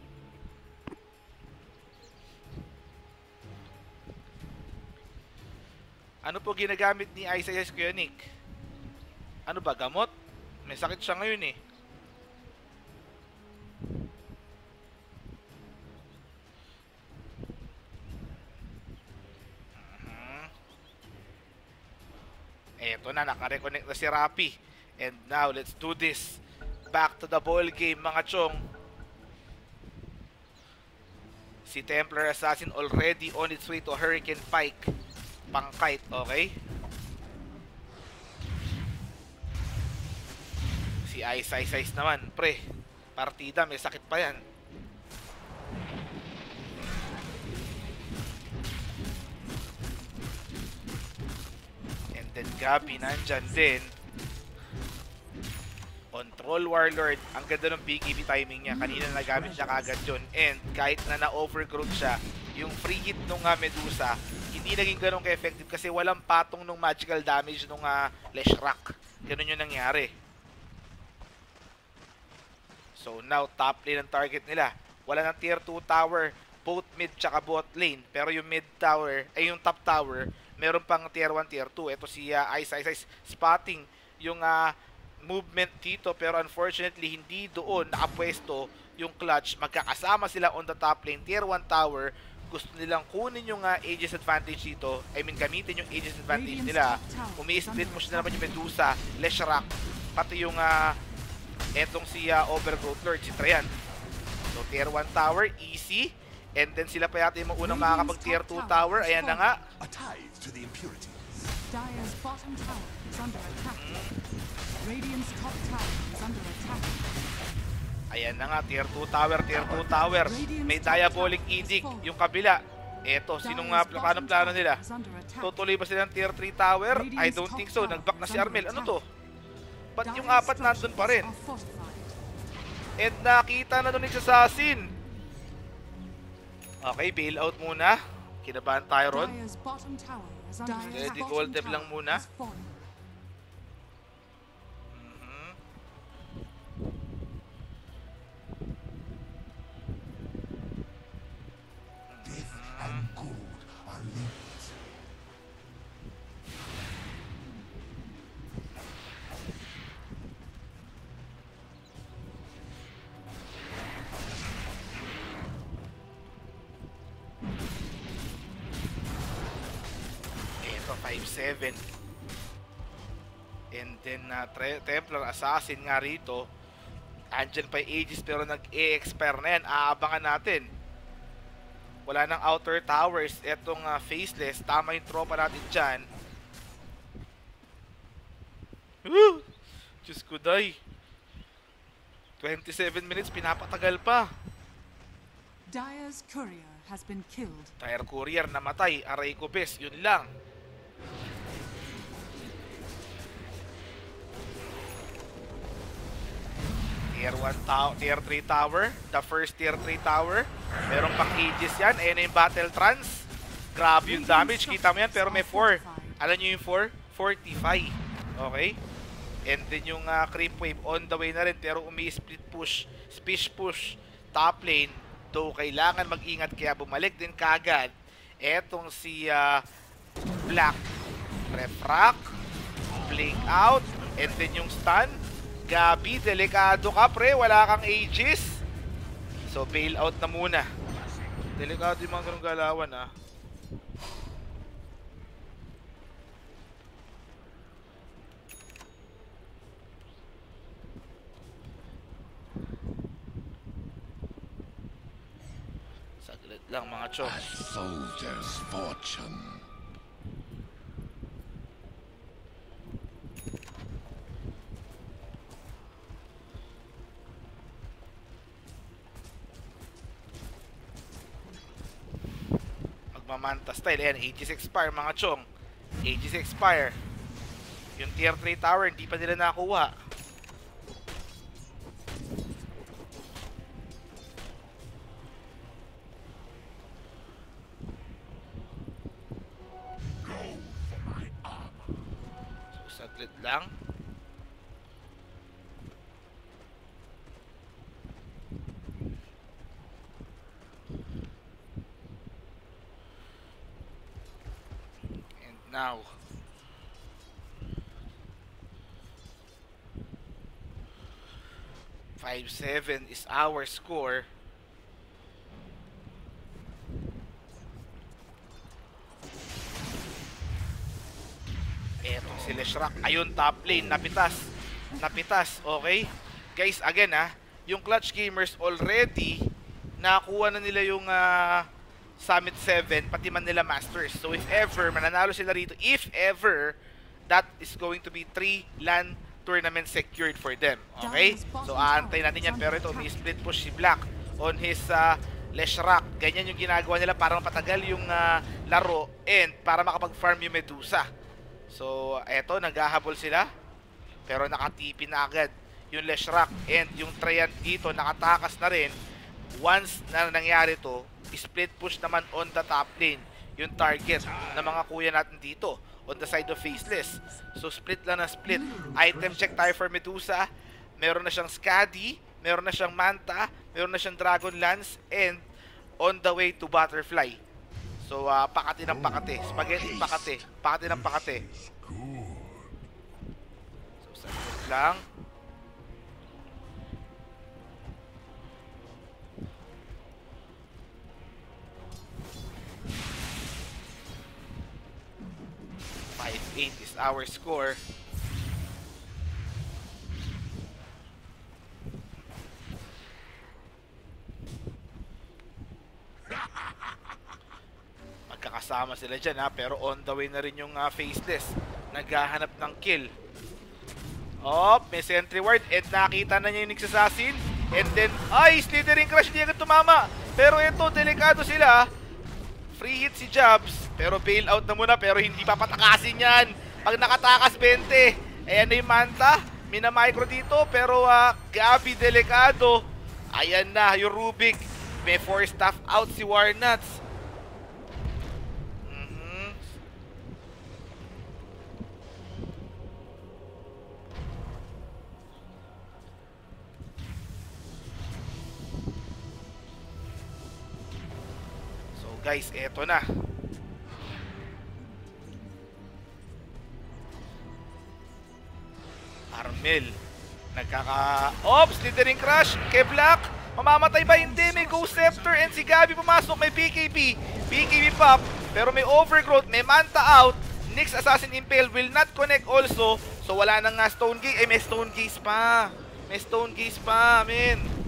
Ano po ginagamit ni Ice Kuya Nick? Ano ba, gamot? May sakit siya ngayon eh. Eto na, naka-reconnect na si Rapi. And now, let's do this. Back to the ball game, mga chong. Si Templar Assassin already on its way to Hurricane Pike. Pang-kite, okay? Si Ice Ice Ice naman, pre. Partida, may sakit pa yan. And Gabi nandyan din. Control Warlord. Ang ganda ng B K B timing niya. Kanina nagamit siya kagad yun. And kahit na na-overgrowth siya, yung free hit nung uh, Medusa, hindi naging ganun ka-effective kasi walang patong nung magical damage nung uh, Leshrac. Ganun yung nangyari. So now, top lane ang target nila. Wala ng tier two tower, both mid tsaka bot lane. Pero yung mid tower, ay yung top tower, meron pang tier one, tier two. Ito si uh, Ice Ice Ice spotting yung uh, movement dito. Pero unfortunately, hindi doon nakapwesto yung clutch. Magkakasama sila on the top lane. Tier one tower, gusto nilang kunin yung uh, Aegis advantage dito. I mean, gamitin yung Aegis advantage nila. Umi-split push na naman yung Medusa, Leshrac, pati yung uh, etong si uh, Overgrowth Lord, si Trayan. So, tier one tower, easy. And then sila pa yata yung unang makakapag tier two tower. Ayan na nga. A tithe to the impurities. Dire's bottom tower is under attack. Radiant's top tower is under attack. Ayan na nga, tier two tower, tier two tower. May Diabolic Edict yung kabila. Eto, sinong nga plano plano nila? Tutuloy ba sila ng tier three tower? I don't think so. Nag-back na si Armel. Ano to? Ba't yung apat nandun pa rin? And nakita na doon ni Assassin. Okay, bailout muna. Kinabahan tayo ron. Steady gold dev lang muna. Mm-hmm. Death and gold are linked. five seven. And then uh, Templar Assassin nga rito. Andyan pa yung Aegis pero nag-e-expire na yan. Aabangan natin. Wala nang outer towers. Etong uh, Faceless. Tama yung tropa natin dyan. Woo! Diyos ko, day. twenty-seven minutes. Pinapatagal pa. Dire's courier has been killed. Dire Courier namatay. Aray ko bes. Yun lang. Tier one tower, tier three tower, the first tier three tower. Meron pang Aegis yan. Ayan na yung battle trans. Grabe yung damage. Kita mo yan pero may four. Alam nyo yung four? forty-five. Okay? And then yung uh, creep wave on the way na rin pero umi-split push, speed push, top lane. Though kailangan mag-ingat kaya bumalik din kagad. Etong si uh, Black. Refract. Blink out. And then yung stun. Gabi, delikado ka pre, wala kang Aegis. So, bail out na muna. Delikado yung mga ganong galawan ah. Saglit lang mga chong. A soldier's fortune. Magmamanta style. Ayan, Aegis Expire mga chong. Aegis Expire. Yung tier three tower, hindi pa nila nakuha. So, saglit lang. And now, five seven is our score. Eto si Leshrac. Ayun, top lane. Napitas. Napitas. Okay. Guys, again ha. Yung Clutch Gamers already nakuha na nila yung uh, Summit seven, pati man nila Masters. So if ever, mananalo sila rito. If ever, that is going to be three LAN tournament secured for them. Okay? So, aantay natin yan. Pero ito, may split push si Black on his uh, Leshrac. Ganyan yung ginagawa nila para mapatagal yung uh, laro and para makapag-farm yung Medusa. So, eto, naghahabol sila. Pero nakatipin na agad yung Leshrac and yung Treant dito nakatakas na rin. Once na nangyari to, split push naman on the top lane yung target ng mga kuya natin dito on the side of Faceless. So split lang na split. Item check tayo for Medusa. Meron na siyang Skadi, meron na siyang Manta, meron na siyang Dragon Lance, and on the way to Butterfly. So uh, pakati ng pakati. Spaghetti pakati. Pakati ng pakati. So saglit lang. five eight is our score. Magkakasama sila dyan ha, pero on the way na rin yung uh, Faceless. Naghahanap ng kill. Oh, may sentry ward and nakita na niya yung Nyx Assassin. And then, ay, Slithering Crush, hindi agad tumama. Pero ito, delikado sila. Free hit si Jabs, pero bail out na muna, pero hindi papatakasin yan. Pag nakatakas twenty, ayan na yung Manta, minamicro dito, pero uh, Gabi delikado. Ayan na, yung Rubik, may four staff out si Warnuts. Mm-hmm. Guys, eto na. Armel nagkaka... Ops! Slithering Crush kay Black. Mamamatay ba? Hindi. May Ghost Scepter and si Gabi pumasok. May B K B. B K B pop. Pero may Overgrowth. May Manta out. Nyx Assassin Impale will not connect also. So wala nang nga Stone Gaze. Eh, may Stone Gaze pa. May Stone Gaze pa. Amen.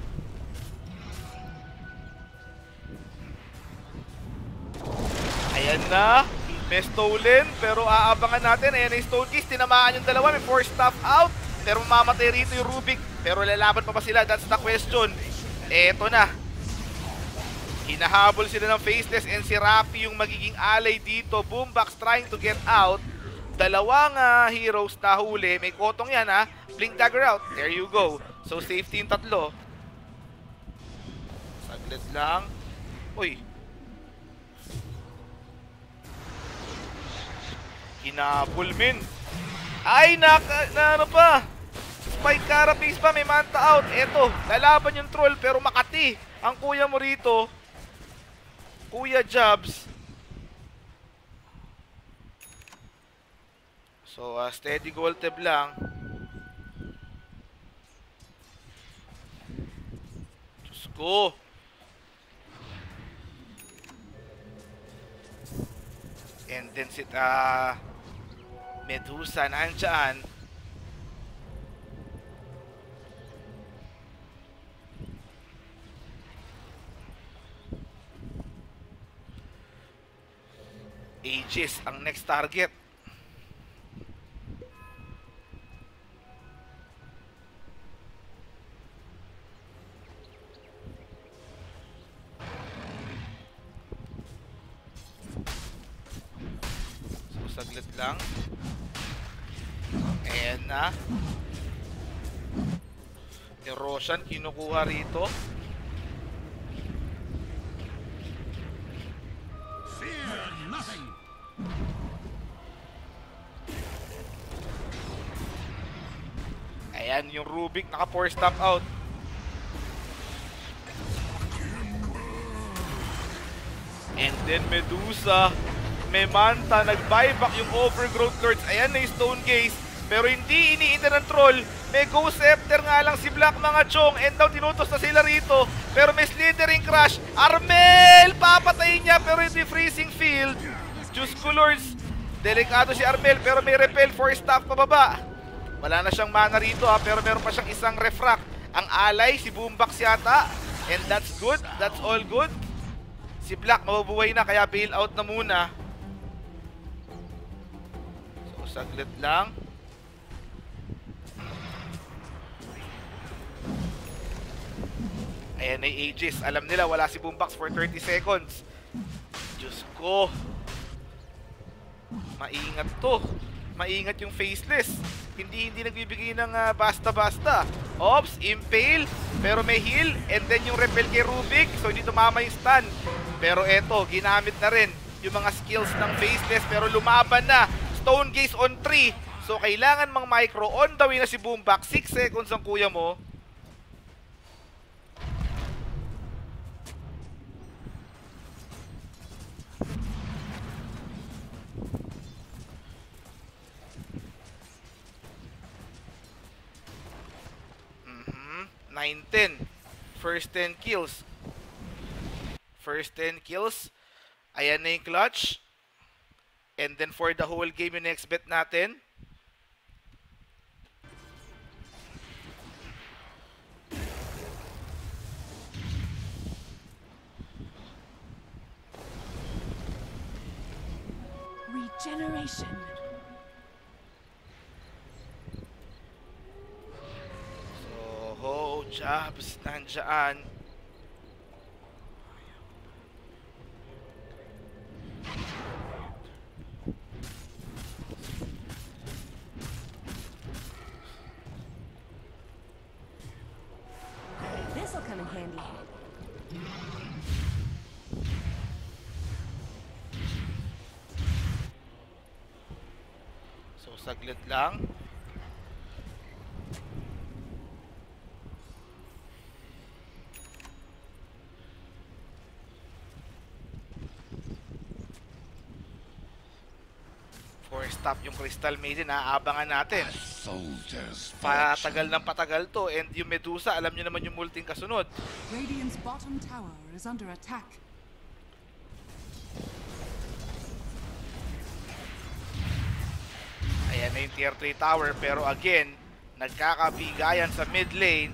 Ayan na, may stolen, pero aabangan natin. Ayan na yung Stone Gaze, tinamaan yung dalawa, may four staff out, pero mamamatay rito yung Rubik. Pero lalaban pa ba sila? That's the question. Eto na, hinahabol sila ng Faceless and si Rafi yung magiging ally dito. Boombox trying to get out. Dalawang uh, heroes na huli, may kotong yan ha. Blink Dagger out, there you go. So safety yung tatlo. Saglit lang. Uy, hinabol min. Ay, naka, na ano pa? Spike Carapace pa, may Manta out. Eto, lalaban yung troll pero Makati. Ang kuya mo rito, Kuya Jabs. So, uh, steady gold tab lang. Diyos ko. And then sit, ah, uh, Medusa nandyan. Aegis ang next target. saglit lang. Ayan na. Yung Roshan kinukuha rito. Fear nothing. Ayan yung Rubik naka four stop out. And then Medusa, may Manta, nag-buyback yung Overgrowth Lords. Ayan na yung Stone Gaze, pero hindi iniinda ng Troll. May Ghost Scepter nga lang si Black, mga chong, and daw tinutos na sila rito. Pero may Slithering Crush. Armel! Papatayin niya, pero hindi Freezing Field. Diyos ko Lords, delikado si Armel, pero may Repel four stop pababa. Wala na siyang mana rito ha, pero meron pa siyang isang Refract. Ang alay, si Boombox yata. And that's good, that's all good. Si Black mabubuhay na, kaya bail out na muna. So saglit lang. Ayan ay Aegis, alam nila wala si Boombox for thirty seconds. Diyos ko, maingat to. Maingat yung Faceless. Hindi hindi nagbibigay ng uh, basta-basta. Ops, impale, pero may heal, and then yung repel kay Rubik, so hindi tumama yung stun. Pero eto, ginamit na rin yung mga skills ng Faceless, pero lumaban na. Stone Gaze on three, so kailangan mang micro. On the way na si Boombox, six seconds ang kuya mo. nine ten. First ten kills. First ten kills. Ayan na yung clutch. And then for the whole game, yung next bet natin. Regeneration. Oh, Jabs, nandyan. This'll come in handy. So, saglit lang. Stop yung Crystal Maiden, aabangan natin. Patagal ng patagal to, and yung Medusa, alam nyo naman yung multing kasunod. Radiant's bottom tower is under attack. Ayan na yung tier three tower, pero again, nagkakabigayan sa mid lane.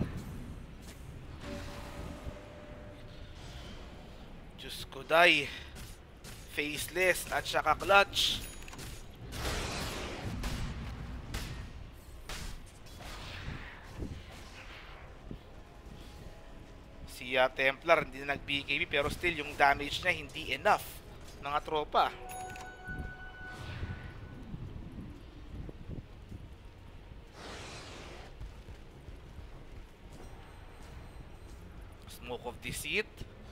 Diyos ko, day. Faceless at saka clutch. Si uh, Templar hindi na nag-B K B, pero still yung damage niya hindi enough, mga tropa. Smoke of Deceit.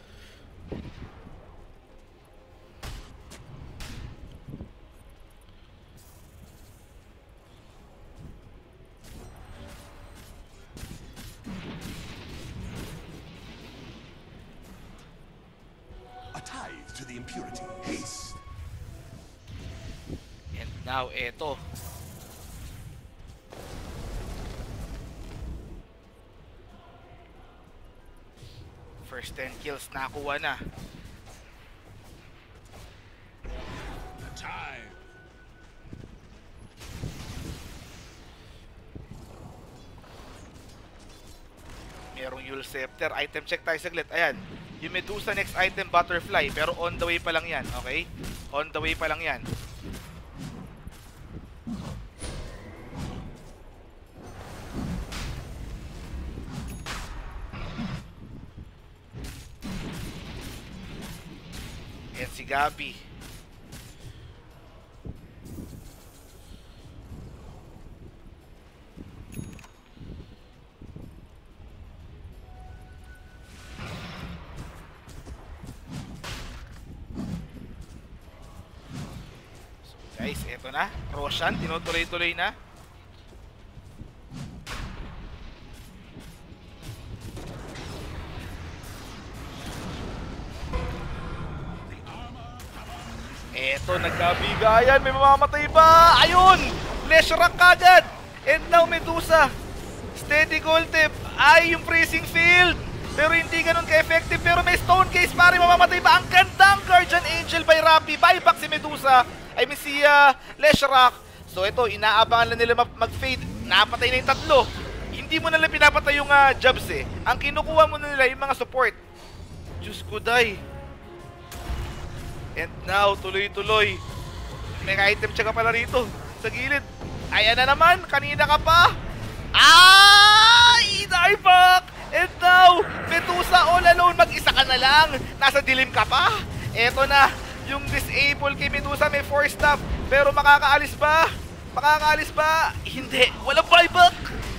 To the impurity. Haste. And now, eto. First ten kills nakuha na. The time. Merong Yule Scepter. Item check tayo saglit. Ayan. Yung Medusa next item, Butterfly. Pero on the way pa lang yan. Okay? On the way pa lang yan. Ayan si Gabi. Guys, eto na. Roshan, tinutuloy-tuloy na. Eto, nagkabigayan. May mamamatay ba? Ayun! Leshrac kagad! And now Medusa. Steady gold tip. Ay, yung freezing field. Pero hindi ganun ka-effective. Pero may stone case pare. Mamamatay ba? Ang gandang Guardian Angel by Rappi. Buyback si Medusa. I mean si uh, Leshrac. So ito, inaabangan lang nila mag-fade. Napatay na yung tatlo. Hindi mo nalang pinapatay yung uh, jobs eh. Ang kinukuha mo na nila yung mga support. Diyos ko, day. And now, tuloy-tuloy. May item check ka pala rito. Sa gilid. Ayan na naman. Kanina ka pa. Ay! Dieback! And now, Medusa all alone. Mag-isa ka na lang. Nasa dilim ka pa. Eto na. Yung disable kay Medusa may four stop. Pero makakaalis ba? Makakaalis ba? Hindi. Walang buyback.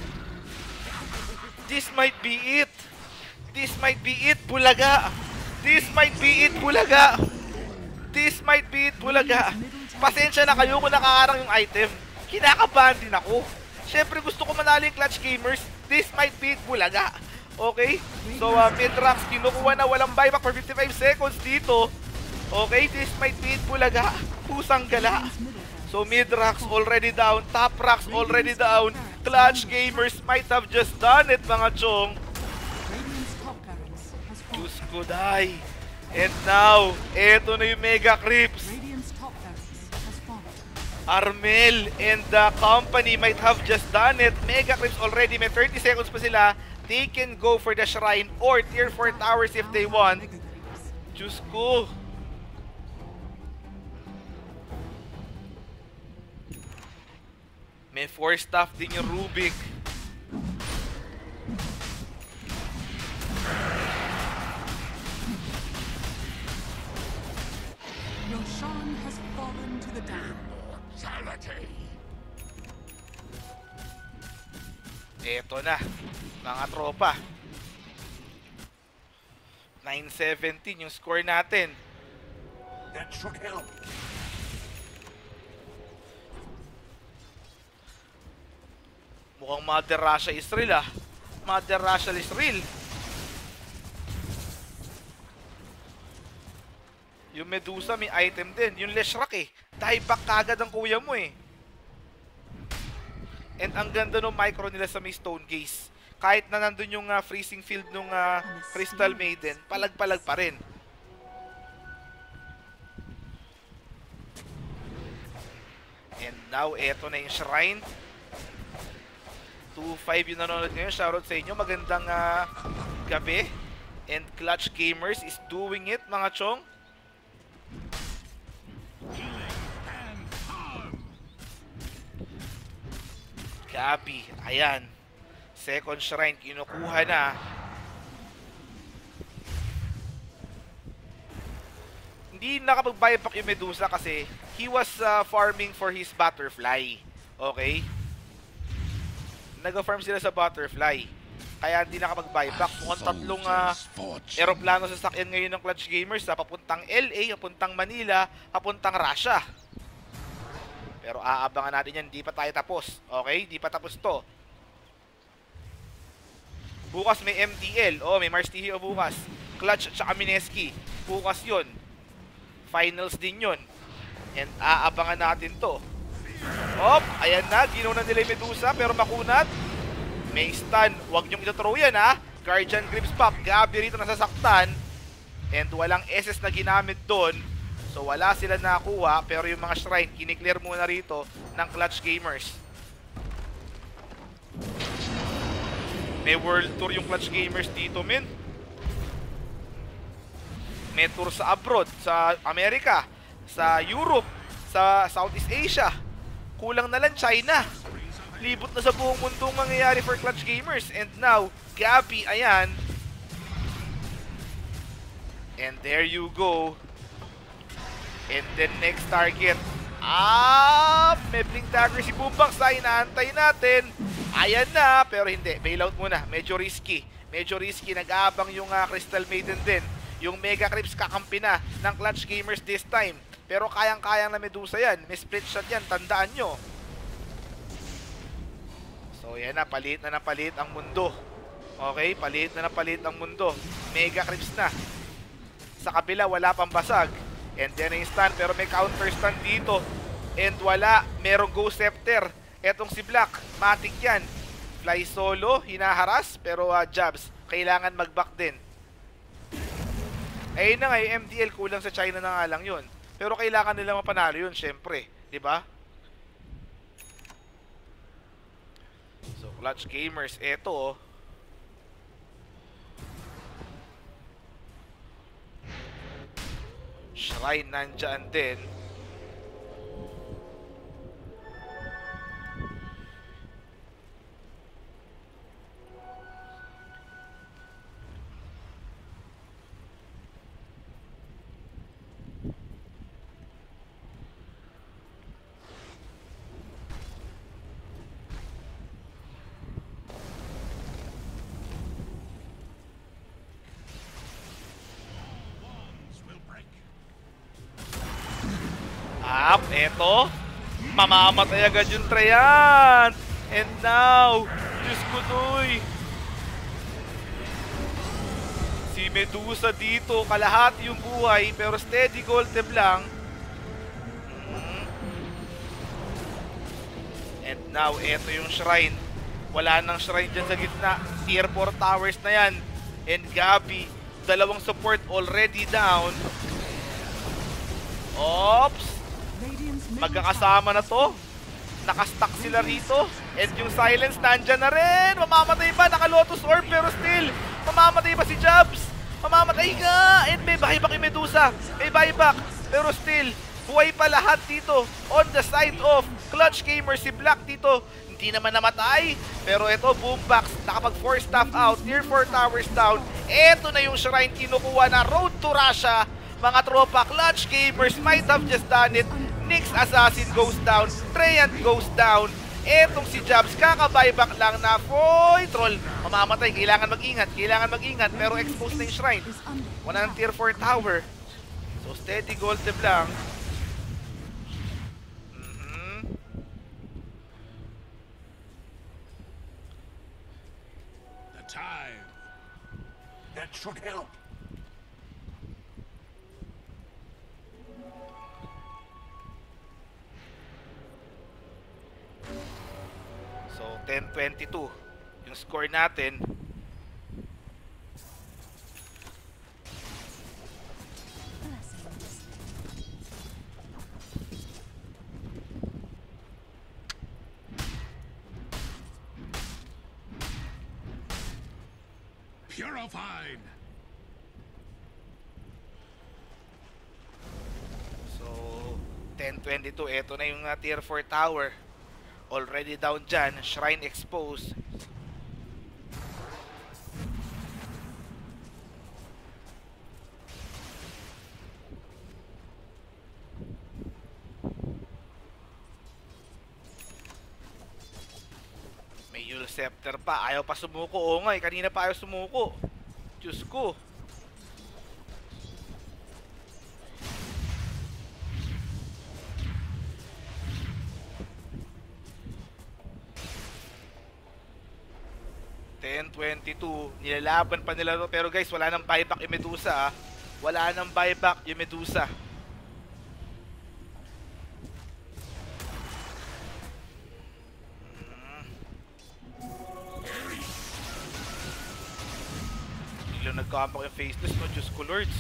This might be it. This might be it, Bulaga. This might be it, Bulaga. This might be it, Bulaga. Pasensya na kayo kung nakakarang yung item. Kinakabahan din ako. Siyempre gusto ko manalo yung Clutch Gamers. This might be it, Bulaga. Okay? So, uh, Midrax, kinukuha na walang buyback for fifty-five seconds dito. Okay? This might be it, Bulaga. Pusang gala. So, Midrax already down. Top Rax already down. Clutch Gamers might have just done it, mga chong. Diyos ko, day. And now, eto na yung Mega Creeps. Armel and the company might have just done it. Mega Creeps already, may thirty seconds pa sila. They can go for the Shrine or Tier four Towers if they want. Diyos ko. May four staff din yung Rubik. Roshan has fallen to the dam. Immortality. Eto na, mga tropa. nine seventeen yung score natin. That should help. Mukhang Mother Russia is real ah. Mother Russia is real. Yung Medusa may item din. Yung Leshrac eh. Dieback kagad ang kuya mo eh. And ang ganda ng micro nila sa may stone case. Kahit na nandun yung uh, freezing field ng uh, Crystal Maiden, palag-palag pa rin. And now, eto na yung Shrine. two five yung nanonood ngayon. Shoutout sa inyo. Magandang uh, gabi. And Clutch Gamers is doing it, mga chong. Gabi, ayan. Second Shrine, kinukuha na. Hindi nakapag-buyback yung Medusa kasi he was uh, farming for his butterfly. Okay? Nag-farm sila sa butterfly. Kaya hindi nakapag-buyback. Mukhang tatlong uh, aeroplano sasakyan ngayon ng Clutch Gamers sa papuntang L A, papuntang Manila, papuntang Russia. Pero aabangan natin yan, hindi pa tayo tapos. Okay? Hindi pa tapos to. Bukas may M D L. Oh, may Mars T H O bukas. Clutch at saka Mineski. Bukas yun. Finals din yun. And aabangan natin to. Hop! Ayan na. Ginaw na nila yung Medusa. Pero makunat. May stun. Huwag niyong ito-throw yan ha. Guardian Grips Pop. Gabi rito nasasaktan. And walang S S na ginamit doon. So wala sila nakuha. Pero yung mga shrine, kiniklear muna rito ng Clutch Gamers. May world tour yung Clutch Gamers dito, men. May tour sa abroad, sa Amerika, sa Europe, sa Southeast Asia. Kulang na lang China. Libot na sa buong mundo ang mangyayari for Clutch Gamers. And now, Gabi, ayan. And there you go. And then next target. Ah, may blink dagger si Boombox. Ay, inaantay natin. Ayan na, pero hindi. Bailout muna. Medyo risky. Medyo risky. Nag-aabang yung uh, Crystal Maiden din. Yung Mega Creeps kakampi na ng Clutch Gamers this time. Pero kayang-kayang na Medusa yan. May split shot yan, tandaan nyo. So yan na, palit na na palit ang mundo. Okay, palit na na palit ang mundo. Mega Crypts na. Sa kabila, wala pang basag. And then yung stun, pero may counter stun dito. And wala, merong Ghost Scepter. Etong si Black, matik yan. Fly solo, hinaharas, pero uh, jabs, kailangan mag-back din. Ayun na nga, yung M D L, kulang sa China na nga lang yun. Pero kailangan nila mapanalo yun, syempre. Diba? So, Clutch Gamers, eto oh. Shrine nandyan din. Up, eto. Mamamatay agad yung Treant. And now, Diyos ko doy. Si Medusa dito, kalahati yung buhay, pero steady gold tip lang. And now, eto yung shrine. Wala nang shrine dyan sa gitna. Tier four towers na yan. And Gabi, dalawang support already down. Oops. Magkakasama na to. Nakastack sila rito. And yung silence nandyan na rin. Mamamatay ba? Naka-Lotus Orb pero still. Mamamatay ba si Jabs? Mamamatay ka. And may buyback yung Medusa. May buyback. Pero still, buhay pa lahat dito. On the side of Clutch Gamer, si Black dito. Hindi naman namatay. Pero ito, Boombox. Nakapag four staff out. Tier four towers down. Ito na yung shrine kinukuha na Road to Russia. Mga tropa, Clutch Gamers might have just done it. Nyx Assassin goes down, Treant goes down. Etong si Jabs, kaka-buyback lang na Foy Troll. Mamamatay, kailangan mag-ingat, kailangan mag-ingat. Pero exposed na yung shrine. Wala ng tier four tower. So steady gold tip lang. Mm-hmm. The time. That should help. So, ten twenty-two yung score natin. Purified. So, ten twenty-two, eto na yung uh, tier four tower. Already down dyan, shrine exposed. May Yule Scepter pa, ayaw pa sumuko. Oo nga, eh, kanina pa ayaw sumuko. Diyos ko. ten twenty-two, nilalaban pa nila to. Pero guys, wala nang buyback yung Medusa ah. Wala nang buyback yung Medusa. Hmm. Biglang nagkampak yung faceless no, Diyos ko Lords.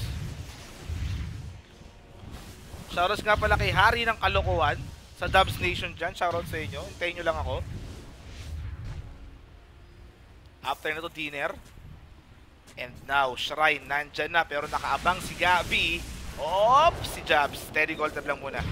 Shoutouts nga pala kay Hari ng Kalokohan sa Dubs Nation dyan. Shoutout sa inyo, hintayin nyo lang ako. After na to dinner. And now, shrine nandyan na. Pero nakaabang si Gabi. Oops! Si Jabs. Steady gold tab lang muna.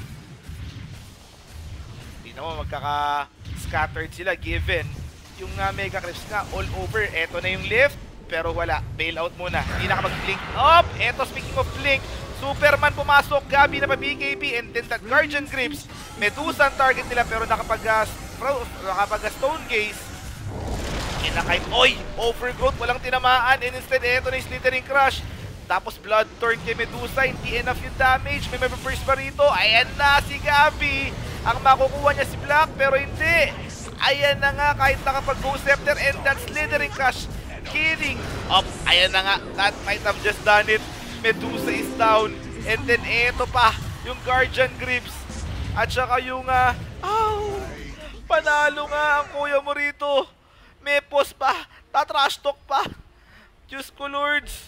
Hindi naman magkaka-scattered sila. Given yung uh, Mega Crypts nga all over. Eto na yung lift. Pero wala. Bailout muna. Hindi nakapag-blink. Op! Eto, speaking of blink. Superman pumasok. Gabi na pa B K B. And then that Guardian Grips. Medusa ang target nila. Pero nakapag, uh, nakapag uh, Stone Gaze. Kinakain, oy! Overgrowth, walang tinamaan. And instead, eto na yung Slithering Crush. Tapos blood turn kay Medusa, hindi enough yung damage. May may-burst pa rito. Ayan na si Gabby. Ang makukuha niya si Black, pero hindi. Ayan na nga, kahit nakapag-Ghost Scepter, and that Slithering Crush killing up. Ayan na nga, that might have just done it. Medusa is down. And then eto pa, yung Guardian Grips. At saka yung, ah, oh, panalo nga ang kuya mo rito. May post pa, tatrash talk pa. Diyos ko, Lords.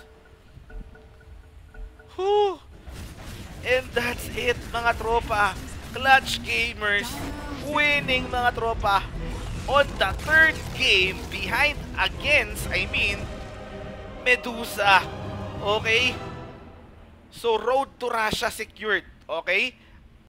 Whew. And that's it, mga tropa. Clutch Gamers winning, mga tropa, on the third game behind against, I mean, Medusa. Okay? So, road to Russia secured. Okay?